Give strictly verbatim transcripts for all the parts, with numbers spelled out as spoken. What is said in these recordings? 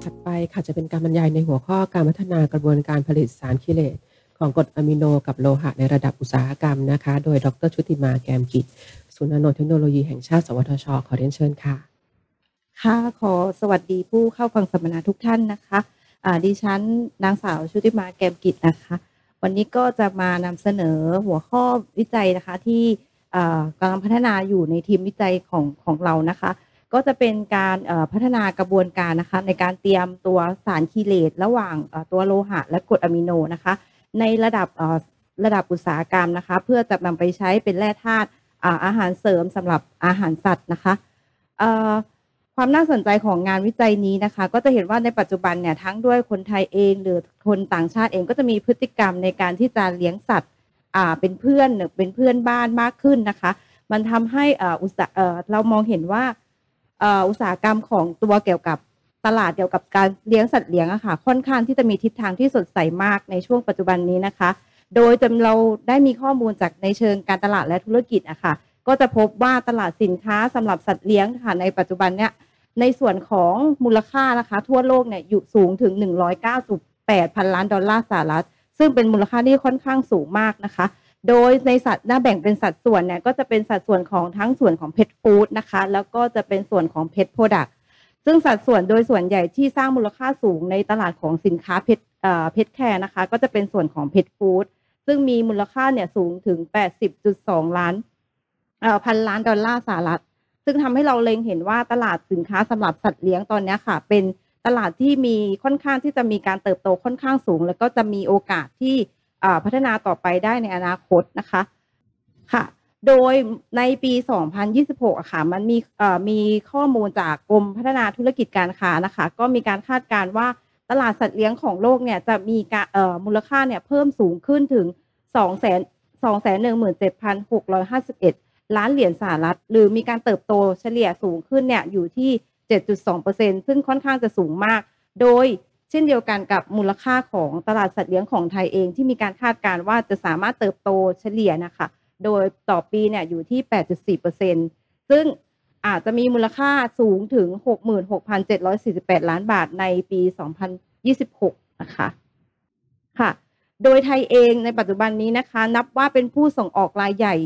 ถัดไปค่ะจะเป็นการบรรยายในหัวข้อการพัฒนากระบวนการผลิตสารคิเลตของกรดอะมิโนกับโลหะในระดับอุตสาหกรรมนะคะโดยดรชุติมาแกมกิจศูนย์นาโนเทคโนโลยีแห่งชาติสวทชขอเรียนเชิญค่ะค่ะขอสวัสดีผู้เข้าฟังสัมมนาทุกท่านนะคะอ่าดิฉันนางสาวชุติมาแกมกิจนะคะวันนี้ก็จะมานำเสนอหัวข้อวิจัยนะคะที่กำลังพัฒนาอยู่ในทีมวิจัยของของเรานะคะก็จะเป็นการพัฒนากระบวนการนะคะในการเตรียมตัวสารคีเลตระหว่างตัวโลหะและกรดอะมิโนนะคะในระดับระดับอุตสาหกรรมนะคะเพื่อจะนำไปใช้เป็นแร่ธาตุอาหารเสริมสำหรับอาหารสัตว์นะคะความน่าสนใจของงานวิจัยนี้นะคะก็จะเห็นว่าในปัจจุบันเนี่ยทั้งด้วยคนไทยเองหรือคนต่างชาติเองก็จะมีพฤติกรรมในการที่จะเลี้ยงสัตว์เป็นเพื่อนเป็นเพื่อนบ้านมากขึ้นนะคะมันทำให้อุตสาหเรามองเห็นว่าอุตสาหกรรมของตัวเกี่ยวกับตลาดเกี่ยวกับการเลี้ยงสัตว์เลี้ยงอะค่ะค่อนข้างที่จะมีทิศทางที่สดใสมากในช่วงปัจจุบันนี้นะคะโดยจำเราได้มีข้อมูลจากในเชิงการตลาดและธุรกิจอะค่ะก็จะพบว่าตลาดสินค้าสำหรับสัตว์เลี้ยงค่ะในปัจจุบันเนี้ยในส่วนของมูลค่านะคะทั่วโลกเนี่ยอยู่สูงถึง หนึ่งร้อยเก้าจุดแปด พันล้านดอลลาร์สหรัฐซึ่งเป็นมูลค่าที่ค่อนข้างสูงมากนะคะโดยในสัตว์น่าแบ่งเป็นสัดส่วนเนี่ยก็จะเป็นสัดส่วนของทั้งส่วนของเพ t ฟู้ดนะคะแล้วก็จะเป็นส่วนของเพ t โปรดักต์ซึ่งสัดส่วนโดยส่วนใหญ่ที่สร้างมูลค่าสูงในตลาดของสินค้าเพ t เอ่อเพ t แคร์นะคะก็จะเป็นส่วนของเพ t ฟู้ดซึ่งมีมูลค่าเนี่ยสูงถึง แปดสิบจุดสอง ล้านเอ่อพันล้านดอลลาร์สหรัฐซึ่งทำให้เราเล็งเห็นว่าตลาดสินค้าสำหรับสัตว์เลี้ยงตอนนี้ค่ะเป็นตลาดที่มีค่อนข้างที่จะมีการเติบโตค่อนข้างสูงแล้วก็จะมีโอกาสที่พัฒนาต่อไปได้ในอนาคตนะคะค่ะโดยในปีสองพันยี่สิบหกอะค่ะมันมีมีข้อมูลจากกรมพัฒนาธุรกิจการค้านะคะก็มีการคาดการณ์ว่าตลาดสัตว์เลี้ยงของโลกเนี่ยจะมีการมูลค่าเนี่ยเพิ่มสูงขึ้นถึง สองแสนหนึ่งหมื่นเจ็ดพันหกร้อยห้าสิบเอ็ด ล้านเหรียญสหรัฐหรือมีการเติบโตเฉลี่ยสูงขึ้นเนี่ยอยู่ที่ เจ็ดจุดสองเปอร์เซ็นต์ ซึ่งค่อนข้างจะสูงมากโดยเช่นเดียวกันกับมูลค่าของตลาดสัตว์เลี้ยงของไทยเองที่มีการคาดการณ์ว่าจะสามารถเติบโตเฉลี่ยนะคะโดยต่อปีเนี่ยอยู่ที่ แปดจุดสี่เปอร์เซ็นต์ ซึ่งอาจจะมีมูลค่าสูงถึง หกหมื่นหกพันเจ็ดร้อยสี่สิบแปด ล้านบาทในปีสองพันยี่สิบหกนะคะค่ะโดยไทยเองในปัจจุบันนี้นะคะนับว่าเป็นผู้ส่งออกรายใหญ่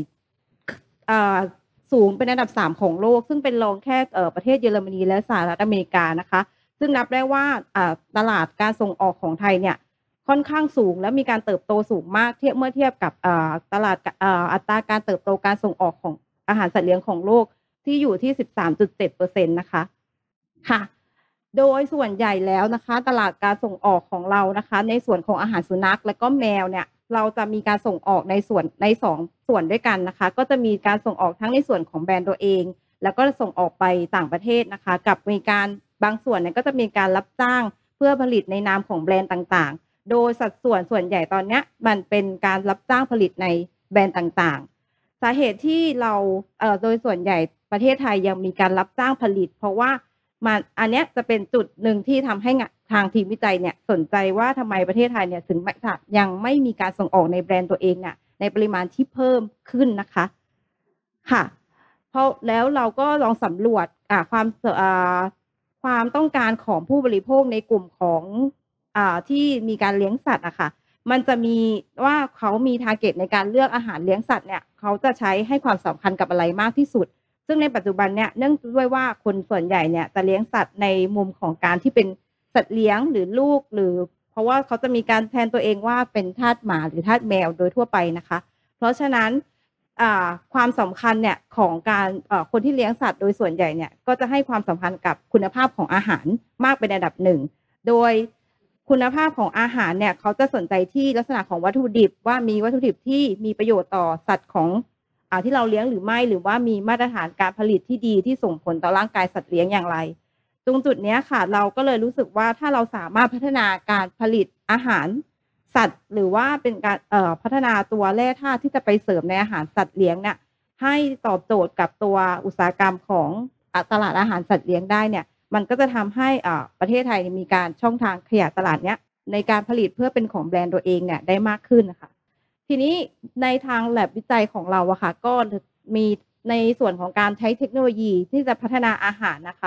สูงเป็นอันดับสามของโลกซึ่งเป็นรองแค่ประเทศเยอรมนีและสหรัฐอเมริกานะคะซึ่งนับได้ว่าตลาดการส่งออกของไทยเนี่ยค่อนข้างสูงและมีการเติบโตสูงมากเทียบเมื่อเทียบกับตลาดอัตราการเติบโตการส่งออกของอาหารสัตว์เลี้ยงของโลกที่อยู่ที่ สิบสามจุดเจ็ดเปอร์เซ็นต์ นะคะค่ะโดยส่วนใหญ่แล้วนะคะตลาดการส่งออกของเรานะคะในส่วนของอาหารสุนัขและก็แมวเนี่ยเราจะมีการส่งออกในส่วนในสองส่วนด้วยกันนะคะก็จะมีการส่งออกทั้งในส่วนของแบรนด์ตัวเองแล้วก็ส่งออกไปต่างประเทศนะคะกับมีการบางส่วนเนี่ยก็จะมีการรับจ้างเพื่อผลิตในนามของแบรนด์ต่างๆโดยสัดส่วนส่วนใหญ่ตอนนี้มันเป็นการรับจ้างผลิตในแบรนด์ต่างๆสาเหตุที่เราเอ่อโดยส่วนใหญ่ประเทศไทยยังมีการรับจ้างผลิตเพราะว่ามันอันนี้จะเป็นจุดหนึ่งที่ทำให้ทางทีมวิจัยเนี่ยสนใจว่าทำไมประเทศไทยเนี่ยถึงยังไม่มีการส่งออกในแบรนด์ตัวเองเนี่ยในปริมาณที่เพิ่มขึ้นนะคะค่ะเพราะแล้วเราก็ลองสำรวจความความต้องการของผู้บริโภคในกลุ่มของที่มีการเลี้ยงสัตว์อะค่ะมันจะมีว่าเขามีทาร์เก็ตในการเลือกอาหารเลี้ยงสัตว์เนี่ยเขาจะใช้ให้ความสำคัญกับอะไรมากที่สุดซึ่งในปัจจุบันเนี่ยเนื่องด้วยว่าคนส่วนใหญ่เนี่ยจะเลี้ยงสัตว์ในมุมของการที่เป็นสัตว์เลี้ยงหรือลูกหรือเพราะว่าเขาจะมีการแทนตัวเองว่าเป็นทาสหมาหรือทาสแมวโดยทั่วไปนะคะเพราะฉะนั้นความสำคัญเนี่ยของการคนที่เลี้ยงสัตว์โดยส่วนใหญ่เนี่ยก็จะให้ความสำคัญกับคุณภาพของอาหารมากเป็นอันดับหนึ่งโดยคุณภาพของอาหารเนี่ยเขาจะสนใจที่ลักษณะของวัตถุดิบว่ามีวัตถุดิบที่มีประโยชน์ต่อสัตว์ของที่เราเลี้ยงหรือไม่หรือว่ามีมาตรฐานการผลิตที่ดีที่ส่งผลต่อร่างกายสัตว์เลี้ยงอย่างไรตรงจุดนี้ค่ะเราก็เลยรู้สึกว่าถ้าเราสามารถพัฒนาการผลิตอาหารสัตว์หรือว่าเป็นการพัฒนาตัวแร่ธาตุที่จะไปเสริมในอาหารสัตว์เลี้ยงเนี่ยให้ตอบโจทย์กับตัวอุตสาหกรรมของตลาดอาหารสัตว์เลี้ยงได้เนี่ยมันก็จะทำให้ประเทศไทยมีการช่องทางขยายตลาดเนี้ยในการผลิตเพื่อเป็นของแบรนด์ตัวเองเนี่ยได้มากขึ้นนะคะทีนี้ในทางแลบวิจัยของเราอะค่ะก็มีในส่วนของการใช้เทคโนโลยีที่จะพัฒนาอาหารนะคะ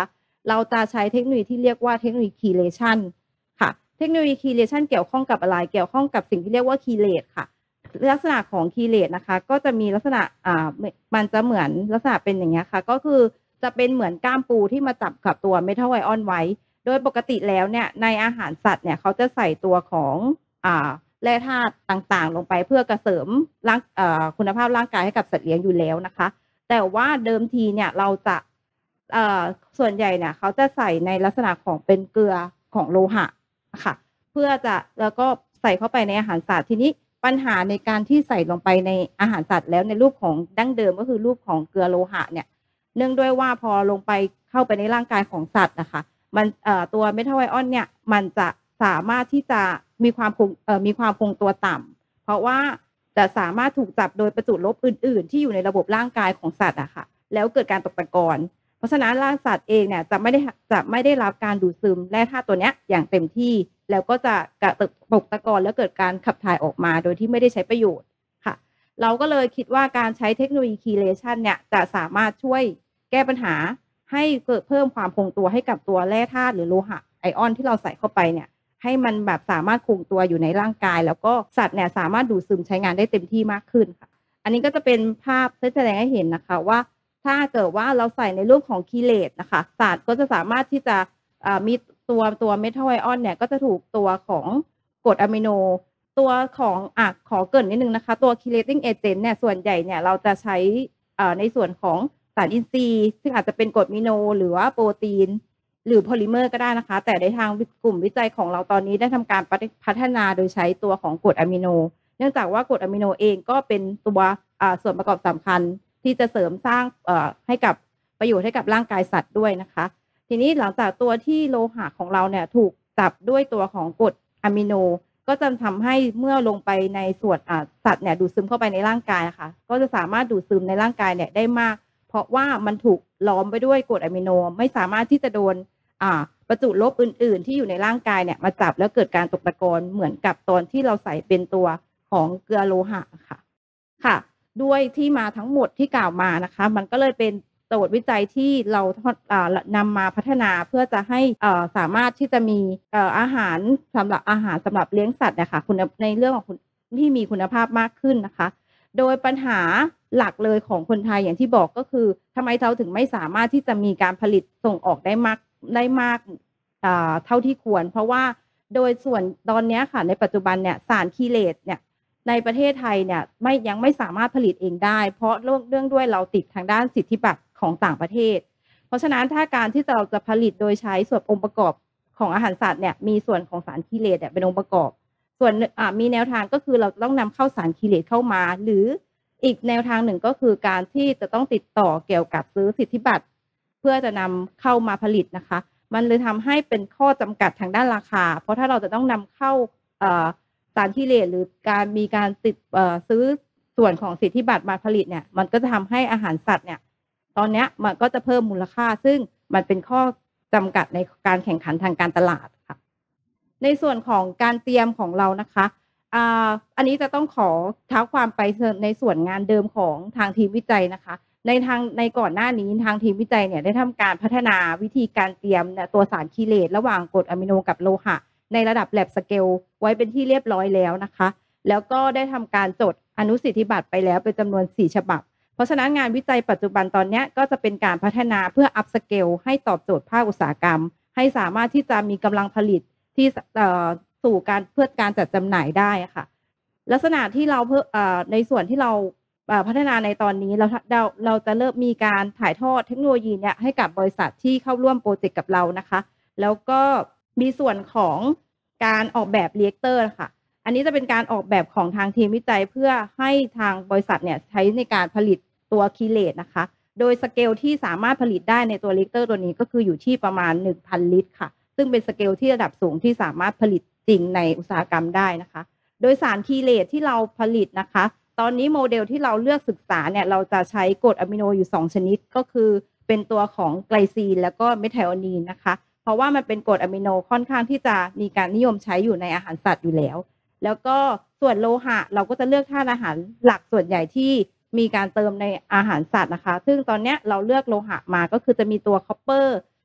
เราจะใช้เทคโนโลยีที่เรียกว่าเทคโนโลยี Chelation ค่ะเทคโนโลยี Chelation เกี่ยวข้องกับอะไรเกี่ยวข้องกับสิ่งที่เรียกว่า Chelate ค่ะลักษณะของ Chelate นะคะก็จะมีลักษณะอ่ามันจะเหมือนลักษณะเป็นอย่างเงี้ยค่ะก็คือจะเป็นเหมือนก้ามปูที่มาจับกับตัวเมทัลไอออนไว้โดยปกติแล้วเนี่ยในอาหารสัตว์เนี่ยเขาจะใส่ตัวของอ่าแร่ธาตุต่างๆลงไปเพื่อกระเสริมร่างคุณภาพร่างกายให้กับสัตว์เลี้ยงอยู่แล้วนะคะแต่ว่าเดิมทีเนี่ยเราจะส่วนใหญ่เนี่ยเขาจะใส่ในลักษณะของเป็นเกลือของโลหะค่ะเพื่อจะแล้วก็ใส่เข้าไปในอาหารสัตว์ทีนี้ปัญหาในการที่ใส่ลงไปในอาหารสัตว์แล้วในรูปของดั้งเดิมก็คือรูปของเกลือโลหะเนี่ยเนื่องด้วยว่าพอลงไปเข้าไปในร่างกายของสัตว์นะคะมันตัวเมทัลไอออนเนี่ยมันจะสามารถที่จะมีความคงมีความคงตัวต่ำเพราะว่าจะสามารถถูกจับโดยประจุลบอื่นๆที่อยู่ในระบบร่างกายของสัตว์อะค่ะแล้วเกิดการตกตะกอนเพราะฉะนั้นร่างสัตว์เองเนี่ยจะไม่ได้จะไม่ได้รับการดูดซึมแร่ธาตุตัวเนี้ยอย่างเต็มที่แล้วก็จะกระตกตะกอนแล้วเกิดการขับถ่ายออกมาโดยที่ไม่ได้ใช้ประโยชน์ค่ะเราก็เลยคิดว่าการใช้เทคโนโลยี Chelation เนี่ยจะสามารถช่วยแก้ปัญหาให้เกิดเพิ่มความคงตัวให้กับตัวแร่ธาตุหรือโลหะไอออนที่เราใส่เข้าไปเนี่ยให้มันแบบสามารถคงตัวอยู่ในร่างกายแล้วก็สัตว์เนี่ยสามารถดูดซึมใช้งานได้เต็มที่มากขึ้นค่ะอันนี้ก็จะเป็นภาพที่แสดงให้เห็นนะคะว่าถ้าเกิดว่าเราใส่ในรูปของคีเลตนะคะสัตว์ก็จะสามารถที่จะมีตัวตัวเมทัลไอออนเนี่ยก็จะถูกตัวของกรดอะมิโนตัวของอ่ะขอเกริ่นนิดนึงนะคะตัว chelating agent เนี่ยส่วนใหญ่เนี่ยเราจะใช้ในส่วนของสารอินทรีย์ซึ่งอาจจะเป็นกรดอะมิโนหรือว่าโปรตีนหรือโพลิเมอร์ก็ได้นะคะแต่ในทางกลุ่มวิจัยของเราตอนนี้ได้ทำการพัฒนาโดยใช้ตัวของกรดอะมิโนเนื่องจากว่ากรดอะมิโนเองก็เป็นตัวส่วนประกอบสำคัญที่จะเสริมสร้างให้กับประโยชน์ให้กับร่างกายสัตว์ด้วยนะคะทีนี้หลังจากตัวที่โลหะของเราเนี่ยถูกจับด้วยตัวของกรดอะมิโนก็จะทำให้เมื่อลงไปในส่วนสัตว์เนี่ยดูดซึมเข้าไปในร่างกายนะคะก็จะสามารถดูดซึมในร่างกายเนี่ยได้มากเพราะว่ามันถูกล้อมไปด้วยกรดอะมิโนไม่สามารถที่จะโดนประจุลบอื่นๆที่อยู่ในร่างกายเนี่ยมาจับแล้วเกิดการตกตะกอนเหมือนกับตอนที่เราใส่เป็นตัวของเกลือโลหะค่ะค่ะด้วยที่มาทั้งหมดที่กล่าวมานะคะมันก็เลยเป็นโจทย์วิจัยที่เรานำมาพัฒนาเพื่อจะให้สามารถที่จะมีอาหารสำหรับอาหารสำหรับเลี้ยงสัตว์นะคะคุณในเรื่องของที่มีคุณภาพมากขึ้นนะคะโดยปัญหาหลักเลยของคนไทยอย่างที่บอกก็คือทำไมเราถึงไม่สามารถที่จะมีการผลิตส่งออกได้มากได้มากเท่าที่ควรเพราะว่าโดยส่วนตอนนี้ค่ะในปัจจุบันเนี่ยสารคีเลตเนี่ยในประเทศไทยเนี่ยไม่ยังไม่สามารถผลิตเองได้เพราะเรื่องเรื่องด้วยเราติดทางด้านสิทธิบัตรของต่างประเทศเพราะฉะนั้นถ้าการที่เราจะผลิตโดยใช้ส่วนองค์ประกอบของอาหารสัตว์เนี่ยมีส่วนของสารคีเลตเนี่ยเป็นองค์ประกอบส่วนมีแนวทางก็คือเราต้องนำเข้าสารคีเลตเข้ามาหรืออีกแนวทางหนึ่งก็คือการที่จะต้องติดต่อเกี่ยวกับซื้อสิทธิบัตรเพื่อจะนำเข้ามาผลิตนะคะมันเลยทำให้เป็นข้อจำกัดทางด้านราคาเพราะถ้าเราจะต้องนำเข้าสารคีเลตหรือการมีการติดซื้อส่วนของสิทธิบัตรมาผลิตเนี่ยมันก็จะทำให้อาหารสัตว์เนี่ยตอนนี้มันก็จะเพิ่มมูลค่าซึ่งมันเป็นข้อจำกัดในการแข่งขันทางการตลาดค่ะในส่วนของการเตรียมของเรานะคะอันนี้จะต้องขอเท้าความไปในส่วนงานเดิมของทางทีมวิจัยนะคะในทางในก่อนหน้านี้ทางทีมวิจัยเนี่ยได้ทำการพัฒนาวิธีการเตรียมตัวสารคีเลตระหว่างกรดอะมิโนกับโลหะในระดับ lab scale ไว้เป็นที่เรียบร้อยแล้วนะคะแล้วก็ได้ทำการจดอนุสิทธิบัตรไปแล้วเป็นจำนวนสี่ฉบับเพราะฉะนั้นงานวิจัยปัจจุบันตอนนี้ก็จะเป็นการพัฒนาเพื่อ up scale ให้ตอบโจทย์ภาคอุตสาหกรรมให้สามารถที่จะมีกำลังผลิตที่สู่การเพื่อการจัดจำหน่ายได้ค่ะลักษณะที่เราเพื่อในส่วนที่เราพัฒนาในตอนนี้เราเราเราจะเริ่มมีการถ่ายทอดเทคโนโลยีเนี่ยให้กับบริษัทที่เข้าร่วมโปรเจกต์กับเรานะคะแล้วก็มีส่วนของการออกแบบเรีแอคเตอร์ค่ะอันนี้จะเป็นการออกแบบของทางทีมวิจัยเพื่อให้ทางบริษัทเนี่ยใช้ในการผลิตตัวคีเลตนะคะโดยสเกลที่สามารถผลิตได้ในตัวเรีแอคเตอร์ตัวนี้ก็คืออยู่ที่ประมาณ หนึ่งพัน ลิตรค่ะซึ่งเป็นสเกลที่ระดับสูงที่สามารถผลิตจริงในอุตสาหกรรมได้นะคะโดยสารคีเลตที่เราผลิตนะคะตอนนี้โมเดลที่เราเลือกศึกษาเนี่ยเราจะใช้กรดอะมิโนอยู่สองชนิดก็คือเป็นตัวของไกลซีนแล้วก็เมทไทโอนีนนะคะเพราะว่ามันเป็นกรดอะมิโนค่อนข้างที่จะมีการนิยมใช้อยู่ในอาหารสัตว์อยู่แล้วแล้วก็ส่วนโลหะเราก็จะเลือกธาตุอาหารหลักส่วนใหญ่ที่มีการเติมในอาหารสัตว์นะคะซึ่งตอนนี้เราเลือกโลหะมาก็คือจะมีตัวคอปเปอร์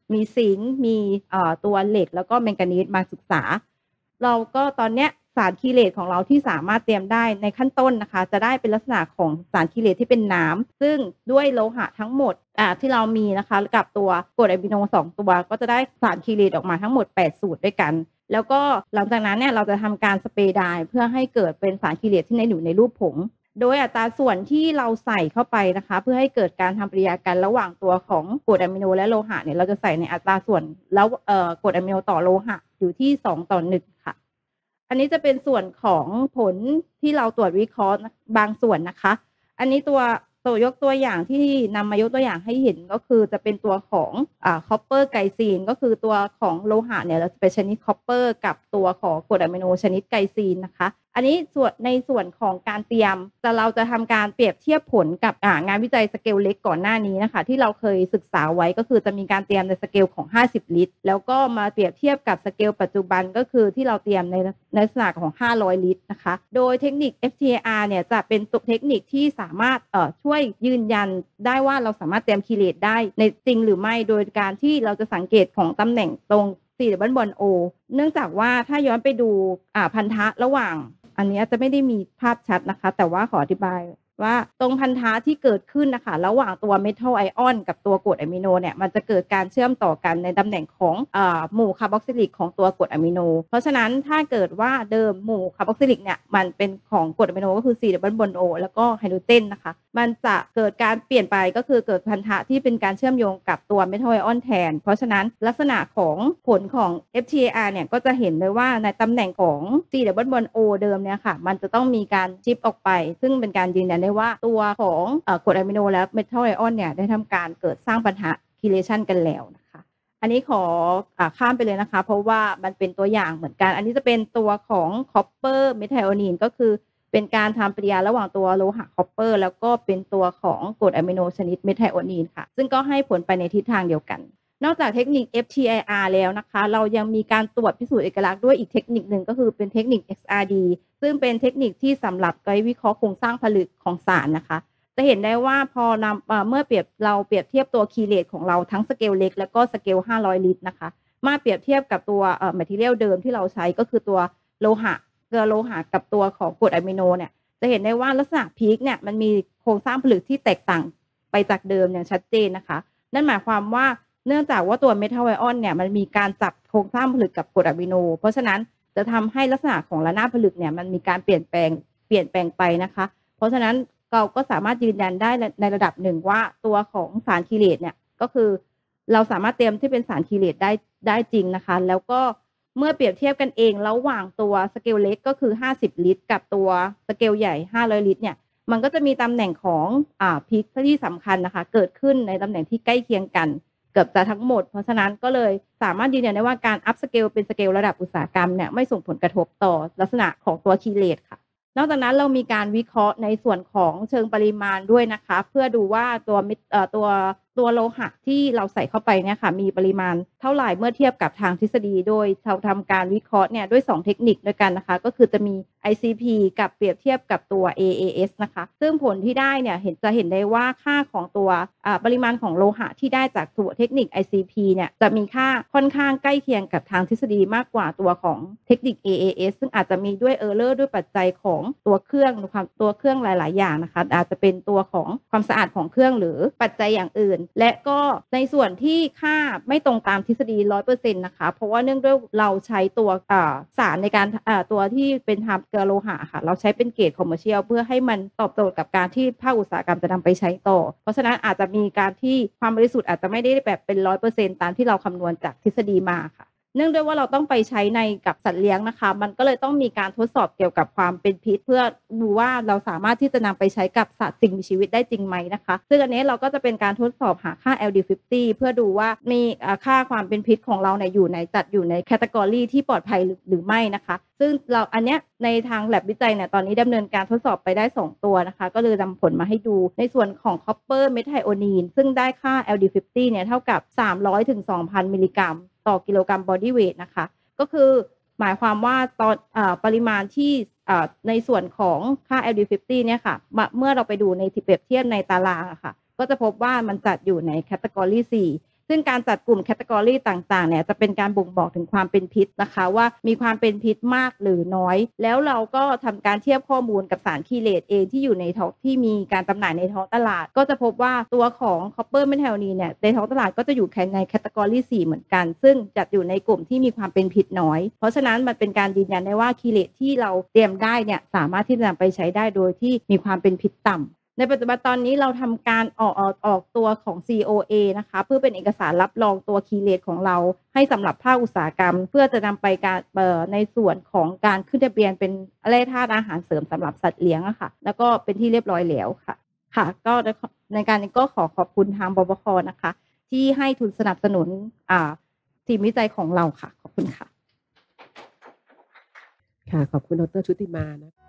มีซิงค์มีเอ่อตัวเหล็กแล้วก็แมงกานีสมาศึกษาเราก็ตอนเนี้ยสารคีเลตของเราที่สามารถเตรียมได้ในขั้นต้นนะคะจะได้เป็นลักษณะของสารคีเลตที่เป็นน้ำซึ่งด้วยโลหะทั้งหมดอ่าที่เรามีนะคะกับตัวกรดอะมิโนสองตัวก็จะได้สารคีเลตออกมาทั้งหมดแปดสูตรด้วยกันแล้วก็หลังจากนั้นเนี่ยเราจะทำการสเปรย์ไดร์เพื่อให้เกิดเป็นสารคีเลตที่ในอยู่ในรูปผงโดยอัตราส่วนที่เราใส่เข้าไปนะคะเพื่อให้เกิดการทำปฏิกิริยากันระหว่างตัวของกรดอะมิโนและโลหะเนี่ยเราจะใส่ในอัตราส่วนแล้วเอ่อกรดอะมิโนต่อโลหะอยู่ที่สองต่อหนึ่งค่ะอันนี้จะเป็นส่วนของผลที่เราตรวจวิเคราะห์บางส่วนนะคะอันนี้ตัวตัวยกตัวอย่างที่นำมายกตัวอย่างให้เห็นก็คือจะเป็นตัวของอ่าคอปเปอร์ไกซีนก็คือตัวของโลหะเนี่ยเราจะเป็นชนิดคอปเปอร์กับตัวของกรดอะมิโนชนิดไกซีนนะคะอันนี้ส่วนในส่วนของการเตรียมแต่เราจะทำการเปรียบเทียบผลกับอ่างานวิจัยสเกลเล็กก่อนหน้านี้นะคะที่เราเคยศึกษาไว้ก็คือจะมีการเตรียมในสเกลของห้าสิบลิตรแล้วก็มาเปรียบเทียบกับสเกลปัจจุบันก็คือที่เราเตรียมในในลักษณะของห้าร้อยลิตรนะคะโดยเทคนิค เอฟ ที เอ อาร์ เนี่ยจะเป็นตัวเทคนิคที่สามารถเอ่อช่วยยืนยันได้ว่าเราสามารถเตรียมคีเลตได้ในจริงหรือไม่โดยการที่เราจะสังเกตของตำแหน่งตรงสี่ดับเบิลบอนด์โอเนื่องจากว่าถ้าย้อนไปดูอ่าพันธะระหว่างอันนี้จะไม่ได้มีภาพชัดนะคะแต่ว่าขออธิบายว่าตรงพันธะที่เกิดขึ้นนะคะระหว่างตัวเมทัลไอออนกับตัวกรดอะมิโนเนี่ยมันจะเกิดการเชื่อมต่อกันในตำแหน่งของอ่าหมู่คาร์บอกซิลิกของตัวกรดอะมิโนเพราะฉะนั้นถ้าเกิดว่าเดิมหมู่คาร์บอกซิลิกเนี่ยมันเป็นของกรดอะมิโนก็คือสี่ดับเบิลบอนด์โอแล้วก็ไฮโดรเจนนะคะมันจะเกิดการเปลี่ยนไปก็คือเกิดพันธะที่เป็นการเชื่อมโยงกับตัวเมทัลไอออนแทนเพราะฉะนั้นลักษณะของผลของ เอฟ ที เอ อาร์ เนี่ยก็จะเห็นเลยว่าในตำแหน่งของสี่ดับเบิลบอนด์โอเดิมเนี่ยค่ะมันจะต้องมีการชิปออกไปซึ่งเป็นการยืนยันได้ว่าตัวของเอ่อกรดอะมิโนและเมทัลไอออนเนี่ยได้ทำการเกิดสร้างปัญหาคีเลชันกันแล้วนะคะอันนี้ขออ่าข้ามไปเลยนะคะเพราะว่ามันเป็นตัวอย่างเหมือนกันอันนี้จะเป็นตัวของคอปเปอร์เมทไทโอนีนก็คือเป็นการทำปฏิกิริยาระหว่างตัวโลหะคอปเปอร์แล้วก็เป็นตัวของกรดอะมิโนชนิดเมทไทโอนีนค่ะซึ่งก็ให้ผลไปในทิศทางเดียวกันนอกจากเทคนิค เอฟ ที ไอ อาร์ แล้วนะคะเรายังมีการตรวจพิสูจน์เอกลักษณ์ด้วยอีกเทคนิคหนึ่งก็คือเป็นเทคนิค เอ็กซ์ อาร์ ดี ซึ่งเป็นเทคนิคที่สำหรับไว้วิเคราะห์โครงสร้างผลึกของสารนะคะจะเห็นได้ว่าพอนำเมื่อเปรียบเราเปรียบเทียบตัวคีเลตของเราทั้งสเกลเล็กแล้วก็สเกลห้าร้อยลิตรนะคะมาเปรียบเทียบกับตัวเอ่อแมททีเรียลเดิมที่เราใช้ก็คือตัวโลหะเกลือโลหะกับตัวของกรดอะมิโนเนี่ยจะเห็นได้ว่าลักษณะพีคเนี่ยมันมีโครงสร้างผลึกที่แตกต่างไปจากเดิมอย่างชัดเจนนะคะนั่นหมายความว่าเนื่องจากว่าตัวเมทัลไอออนเนี่ยมันมีการจับโครงสร้างผลึกกับกรดอะมิโนเพราะฉะนั้นจะทำให้ลักษณะของระนาบผลึกเนี่ยมันมีการเปลี่ยนแปลงเปลี่ยนแปลงไปนะคะเพราะฉะนั้นเราก็สามารถยืนยันได้ในระดับหนึ่งว่าตัวของสารคีเลตเนี่ยก็คือเราสามารถเตรียมที่เป็นสารคีเลตได้ได้จริงนะคะแล้วก็เมื่อเปรียบเทียบกันเองระหว่างตัวสเกลเล็กก็คือห้าสิบลิตรกับตัวสเกลใหญ่ห้าร้อยลิตรเนี่ยมันก็จะมีตำแหน่งของอ่าพีคที่สำคัญนะคะเกิดขึ้นในตำแหน่งที่ใกล้เคียงกันเกือบจะทั้งหมดเพราะฉะนั้นก็เลยสามารถยืนยันได้ว่าการอัพสเกลเป็นสเกลระดับอุตสาหกรรมเนี่ยไม่ส่งผลกระทบต่อลักษณะของตัวคีเลตค่ะนอกจากนั้นเรามีการวิเคราะห์ในส่วนของเชิงปริมาณด้วยนะคะเพื่อดูว่าตัวเอ่อตัวตัวโลหะที่เราใส่เข้าไปเนี่ยค่ะมีปริมาณเท่าไหร่เมื่อเทียบกับทางทฤษฎีโดยเราทำการวิเคราะห์เนี่ยด้วยสองเทคนิคด้วยกันนะคะก็คือจะมี ไอ ซี พี กับเปรียบเทียบกับตัว เอ เอ เอส นะคะซึ่งผลที่ได้เนี่ยเห็นจะเห็นได้ว่าค่าของตัวปริมาณของโลหะที่ได้จากตัวเทคนิค ไอ ซี พี เนี่ยจะมีค่าค่อนข้างใกล้เคียงกับทางทฤษฎีมากกว่าตัวของเทคนิค เอ เอ เอส ซึ่งอาจจะมีด้วยเออร์เลอร์ด้วยปัจจัยของตัวเครื่องความตัวเครื่องหลายๆอย่างนะคะอาจจะเป็นตัวของความสะอาดของเครื่องหรือปัจจัยอย่างอื่นและก็ในส่วนที่ค่าไม่ตรงตามทฤษฎี ร้อยเปอร์เซ็นต์ นะคะเพราะว่าเนื่องด้วยเราใช้ตัวสารในการตัวที่เป็นทำเกลือโลหะค่ะเราใช้เป็นเกรดคอมเมอร์เชียลเพื่อให้มันตอบโจทย์กับการที่ภาคอุตสาหกรรมจะนำไปใช้ต่อเพราะฉะนั้นอาจจะมีการที่ความบริสุทธิ์อาจจะไม่ได้แบบเป็น ร้อยเปอร์เซ็นต์ ตามที่เราคำนวณจากทฤษฎีมาค่ะเนื่องด้วยว่าเราต้องไปใช้ในกับสัตว์เลี้ยงนะคะมันก็เลยต้องมีการทดสอบเกี่ยวกับความเป็นพิษเพื่อดูว่าเราสามารถที่จะนำไปใช้กับสัตว์สิ่งมีชีวิตได้จริงไหมนะคะซึ่งอันนี้เราก็จะเป็นการทดสอบหาค่า แอล ดี ห้าสิบ เพื่อดูว่ามีค่าความเป็นพิษของเราเนี่ยอยู่ในจัดอยู่ในแคตตากรีที่ปลอดภัยหรือไม่นะคะซึ่งเราอันเนี้ยในทาง lab วิจัยเนี่ยตอนนี้ดำเนินการทดสอบไปได้สองตัวนะคะก็เลยนำผลมาให้ดูในส่วนของ copper methionine ซึ่งได้ค่า แอล ดี ห้าสิบ เนี่ยเท่ากับสามร้อยถึงสองพันมิลลิกรัมต่อกิโลกรัม body weight นะคะก็คือหมายความว่าตอนอปริมาณที่ในส่วนของค่า แอล ดี ห้าสิบ เนี่ยค่ะเมื่อเราไปดูในที่เปรียบเทียบในตารางอะค่ะก็จะพบว่ามันจัดอยู่ในแคตตากรีสี่ซึ่งการจัดกลุ่มแคตตากรีต่างๆเนี่ยจะเป็นการบ่งบอกถึงความเป็นพิษนะคะว่ามีความเป็นพิษมากหรือน้อยแล้วเราก็ทำการเทียบข้อมูลกับสารคีเลตเองที่อยู่ในท้องที่มีการจำหน่ายในท้องตลาดก็จะพบว่าตัวของคอปเปอร์เมทาโอนีนเนี่ยในท้องตลาดก็จะอยู่ในแคตตากรีสี่เหมือนกันซึ่งจัดอยู่ในกลุ่มที่มีความเป็นพิษน้อยเพราะฉะนั้นมันเป็นการยืนยันได้ว่าคีเลตที่เราเตรียมได้เนี่ยสามารถที่จะนำไปใช้ได้โดยที่มีความเป็นพิษต่ำในปัจจุบันตอนนี้เราทำการออกออกออกตัวของ ซี โอ เอ นะคะเพื่อเป็นเอกสารรับรองตัวคีเลตของเราให้สำหรับภาคอุตสาหกรรมเพื่อจะนำไปการเอ่อในส่วนของการขึ้นทะเบียนเป็นแร่ธาตุอาหารเสริมสำหรับสัตว์เลี้ยงอะค่ะแล้วก็เป็นที่เรียบร้อยแล้วค่ะค่ะก็ในการนี้ก็ขอขอบคุณทางบพค.นะคะที่ให้ทุนสนับสนุนอ่าทีมวิจัยของเราค่ะขอบคุณค่ะค่ะขอบคุณดร.ชุติมานะ